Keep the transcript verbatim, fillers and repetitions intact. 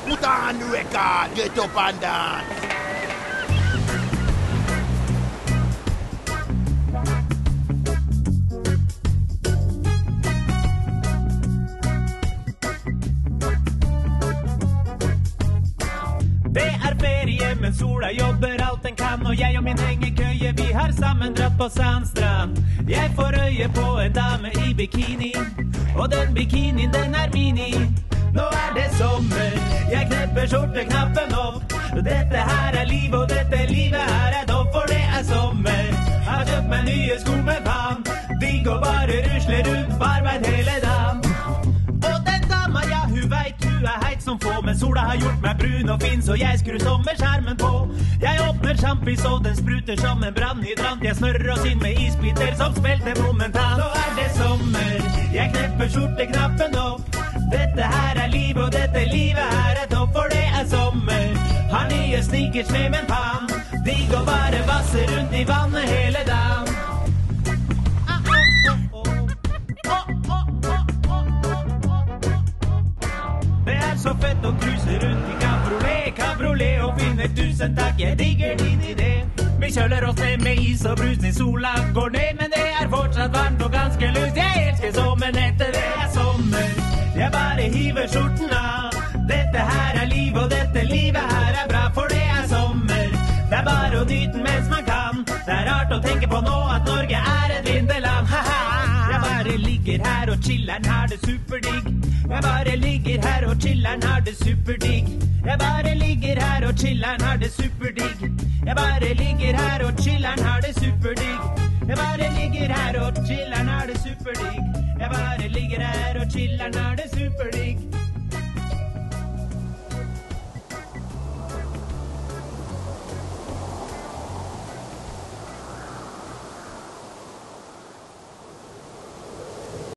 Put on the record, get up and dance. Det er ferie, men sola jobber alt den kan, og jeg og min hengekøye, vi har sammen dratt på Sandstrand. Jeg får øye på en dame i bikini, og den bikinien den er mini. Nå er det sommer, jeg knepper skjorteknappen opp. Dette her er liv, og dette livet her er topp, for det er sommer. Jeg har kjøpt meg nye sko med vann, de går bare rusler rundt på arbeid hele dagen. Og den dama, ja, hun vet hun er heit som få, men sola har gjort meg brun og fin, så jeg skrur sommerskjermen på. Jeg åpner sjampis, og den spruter som en brannhydrant. Jeg snørrer oss inn med isbiter som smelter momentant. Nå er det sommer, jeg knepper skjorteknappen opp. Dette her er liv, og dette livet her er topp, for det er sommer. Har nye sneakers med min pann, de går bare vasse rundt i vannet hele dagen. Det er så fett å cruise rundt i kabriolet, kabriolet og finne tusen takk, jeg digger din idé. Vi kjøler oss ned med is og brus til sola går ned, men det er fortsatt varmt og ganske lyst. Jeg elsker sommernetter, det er sommer. Jeg bare hiver skjorten av. Dette her er liv, og dette livet her er bra, for det er sommer. Det er bare å nyte den mens man kan. Det er rart å tenke på nå at Norge er et vinterland. Jeg bare ligger her og chiller'n har det superdigg. Jeg bare ligger her og chiller'n har det superdigg. Jeg bare ligger her og chiller'n har det superdigg. Jeg bare ligger her og chiller'n har det superdigg. Jeg bare ligger her og chiller'n har det superdigg. Jeg bare ligger her og chiller'n har det superdigg.